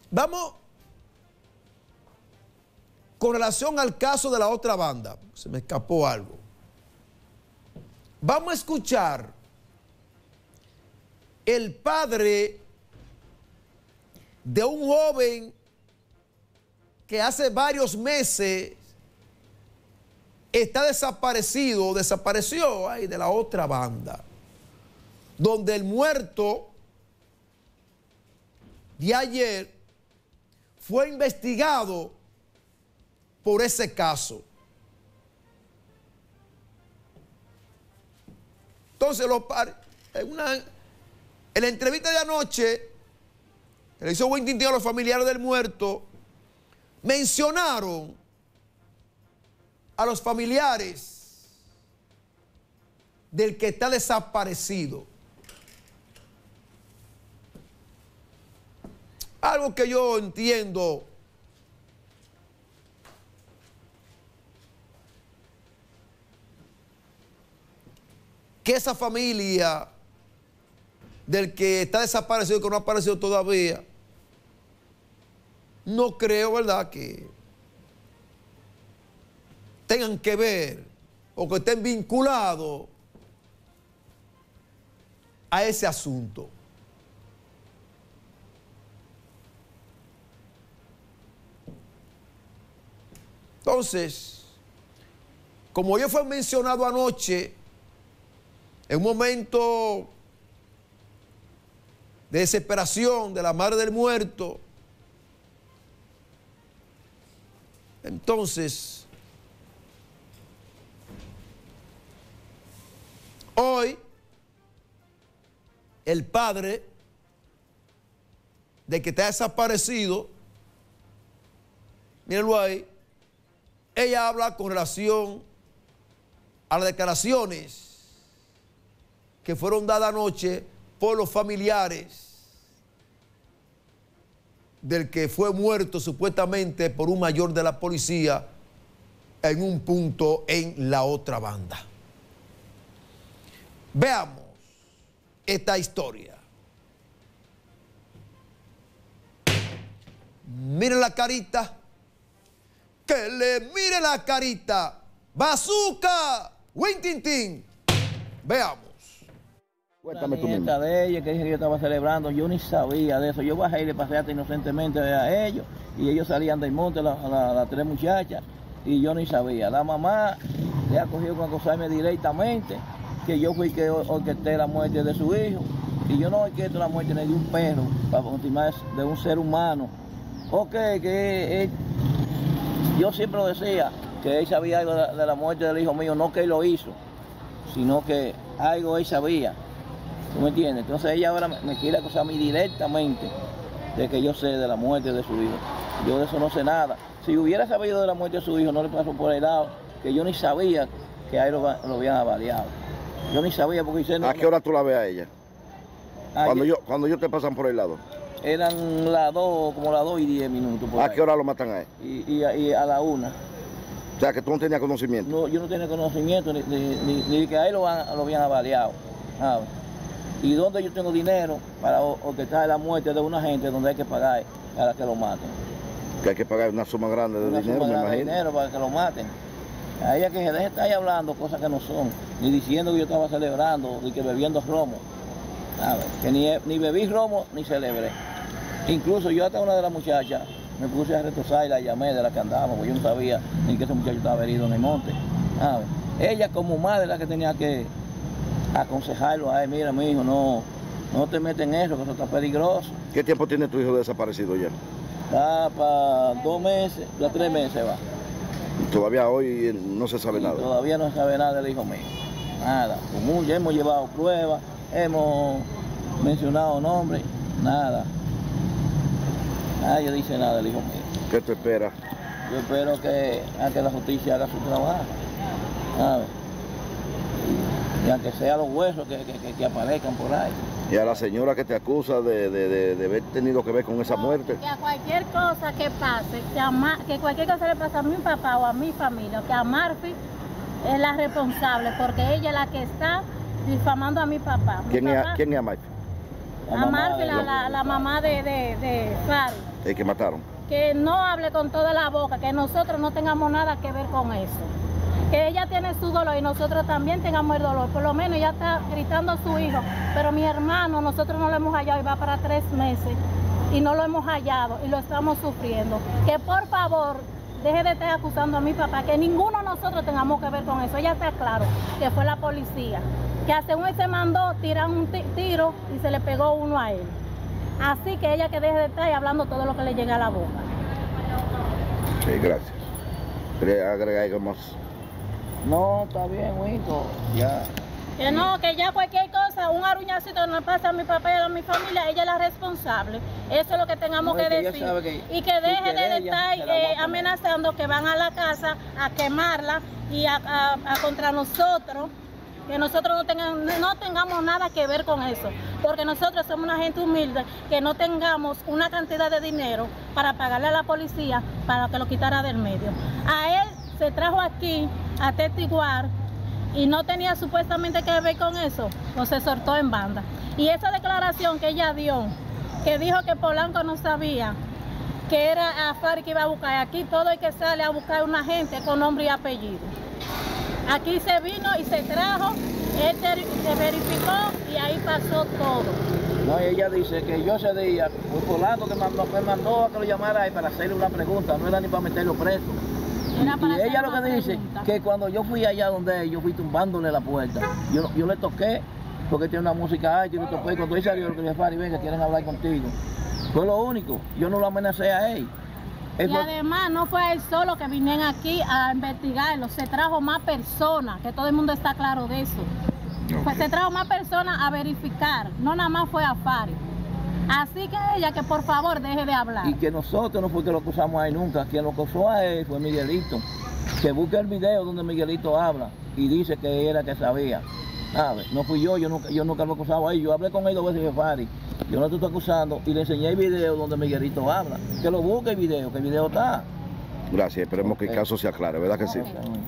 Vamos con relación al caso de la otra banda. Se me escapó algo. Vamos a escuchar el padre de un joven que hace varios meses está desaparecido, desapareció ahí de la otra banda, donde el muerto de ayer fue investigado por ese caso. Entonces, en la entrevista de anoche que le hizo Buen Tintín a los familiares del muerto, mencionaron a los familiares del que está desaparecido. Algo que yo entiendo que esa familia del que está desaparecido y que no ha aparecido todavía, no creo, ¿verdad?, que tengan que ver o que estén vinculados a ese asunto. Entonces, como ya fue mencionado anoche, en un momento de desesperación de la madre del muerto, entonces, hoy, el padre de que está desaparecido, mírenlo ahí, ella habla con relación a las declaraciones que fueron dadas anoche por los familiares del que fue muerto supuestamente por un mayor de la policía en un punto en la otra banda. Veamos esta historia. Miren la carita. Que le mire la carita. Bazooka. Buen Tintín. Veamos. Cuéntame tú mismo. La nieta de ella que dije que yo estaba celebrando, yo ni sabía de eso. Yo bajé y le pasé hasta inocentemente a ellos y ellos salían del monte, las tres muchachas, y yo ni sabía. La mamá le ha cogido con acosarme directamente, que yo fui que orquesté la muerte de su hijo, y yo no orquesto la muerte ni de un perro, para continuar de un ser humano. Ok, que yo siempre lo decía, que él sabía algo de la muerte del hijo mío, no que él lo hizo, sino que algo él sabía. ¿Tú me entiendes? Entonces ella ahora me quiere acusar a mí directamente de que yo sé de la muerte de su hijo. Yo de eso no sé nada. Si hubiera sabido de la muerte de su hijo, no le pasó por el lado, que yo ni sabía que a él lo habían avaliado. Yo ni sabía porque hice... ¿A qué hora tú la ves a ella? Cuando ellos te pasan por el lado. Eran las 2, como las 2:10. ¿A qué hora lo matan a él? Y a la 1. O sea, que tú no tenías conocimiento. No, yo no tenía conocimiento ni que a él lo habían avaliado. Y donde yo tengo dinero para orquestar la muerte de una gente donde hay que pagar para que lo maten. Que hay que pagar una suma grande de dinero, me imagino. Dinero para que lo maten. A ella que se deje estar ahí hablando cosas que no son, ni diciendo que yo estaba celebrando, ni que bebiendo romo. Que ni bebí romo ni celebré. Incluso yo hasta una de las muchachas me puse a retosar y la llamé de la que andaba, porque yo no sabía ni que ese muchacho estaba herido en el monte. Ella como madre la que tenía que aconsejarlo a él: mira, mi hijo, no te metas en eso, que eso está peligroso. ¿Qué tiempo tiene tu hijo desaparecido ya? Va para 2 meses, ya 3 meses va. Todavía hoy no se sabe nada. Todavía no se sabe nada del hijo mío. Nada. Ya hemos llevado pruebas, hemos mencionado nombres, nada. Nadie dice nada del hijo mío. ¿Qué te esperas? Yo espero a que la justicia haga su trabajo. ¿Sabes? Y aunque sea los huesos que aparezcan por ahí. Y a la señora que te acusa de haber tenido que ver con esa muerte. Que a cualquier cosa que pase, que cualquier cosa le pase a mi papá o a mi familia, que a Marfi es la responsable, porque ella es la que está difamando a mi papá. ¿Quién es a Marfi? A Marfi, la mamá de Fari. ¿El que mataron? Que no hable con toda la boca, que nosotros no tengamos nada que ver con eso. Que ella tiene su dolor y nosotros también tengamos el dolor. Por lo menos ella está gritando a su hijo, pero mi hermano nosotros no lo hemos hallado y va para 3 meses y no lo hemos hallado y lo estamos sufriendo. Que por favor deje de estar acusando a mi papá, que ninguno de nosotros tengamos que ver con eso. Ella está claro que fue la policía, que hace un mes se mandó tirar un tiro y se le pegó uno a él. Así que ella que deje de estar hablando todo lo que le llega a la boca. Sí, gracias. ¿Quería agregar algo más? No, está bien, hijo, ya. Que no, que ya cualquier cosa, un aruñacito que nos pasa a mi papá y a mi familia, ella es la responsable. Eso es lo que tengamos que decir. Y que deje de estar amenazando que van a la casa a quemarla y a contra nosotros. Que nosotros no tengamos nada que ver con eso, porque nosotros somos una gente humilde, que no tengamos una cantidad de dinero para pagarle a la policía para que lo quitara del medio. A él se trajo aquí a testiguar y no tenía supuestamente que ver con eso, pues se soltó en banda. Y esa declaración que ella dio, que dijo que Polanco no sabía, que era a Fari que iba a buscar, aquí todo el que sale a buscar una gente con nombre y apellido. Aquí se vino y se trajo, él se verificó y ahí pasó todo. No, y ella dice que yo ese día, fue Polanco que me mandó a que lo llamara ahí para hacerle una pregunta, no era ni para meterlo preso. Y ella lo que dice, que cuando yo fui allá donde yo fui tumbándole la puerta, yo le toqué, porque tiene una música alta y le toqué, y cuando él salió, le dije, Fari, ven que quieren hablar contigo. Fue lo único, yo no lo amenacé a él. Y además no fue él solo que vinieron aquí a investigarlo, se trajo más personas, que todo el mundo está claro de eso. Okay. Pues se trajo más personas a verificar, no nada más fue a Fari. Así que ella que por favor deje de hablar. Y que nosotros no fue que lo acusamos a él nunca, quien lo acusó a él fue Miguelito. Que busque el video donde Miguelito habla y dice que era que sabía. No fui yo nunca lo acusaba a él, yo hablé con él 2 veces y dije, Fari, yo no te estoy acusando, y le enseñé el video donde Miguelito habla. Que lo busque el video, que el video está. Gracias, esperemos que el caso se aclare, ¿verdad que sí?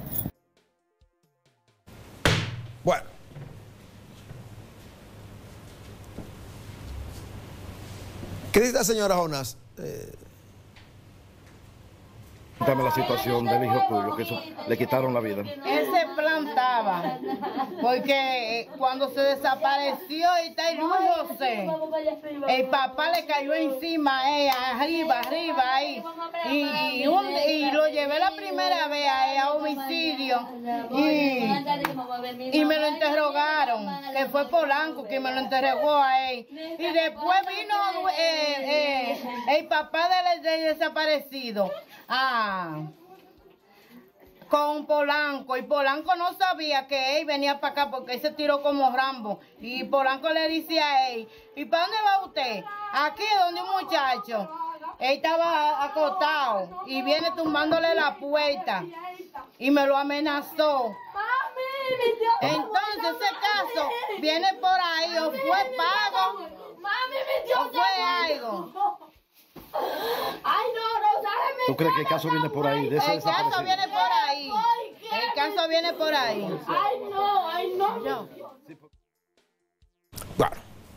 Bueno. ¿Qué dice la señora Jonás? Cuéntame la situación del hijo tuyo, que le quitaron la vida. Él se plantaba, porque cuando se desapareció y está el Luis José, el papá le cayó encima, arriba, ahí, y lo llevé la primera vez a homicidio, y me lo interrogaron, que fue Polanco que me lo interrogó a él, y después vino el papá del desaparecido, con Polanco, y Polanco no sabía que él venía para acá porque él se tiró como Rambo, y Polanco le dice a él, ¿y para dónde va usted? Aquí donde un muchacho, él estaba acostado y viene tumbándole la puerta y me lo amenazó. Entonces ese caso viene por ahí, o fue pago o fue algo. ¿Tú crees que el caso viene por ahí? El caso viene por ahí. El caso viene por ahí. Ay, no. Claro.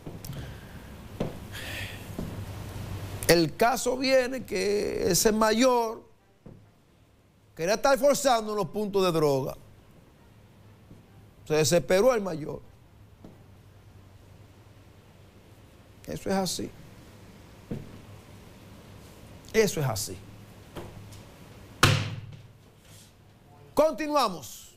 El caso viene que ese mayor quería estar forzando los puntos de droga. Se desesperó el mayor. Eso es así. Eso es así. Continuamos.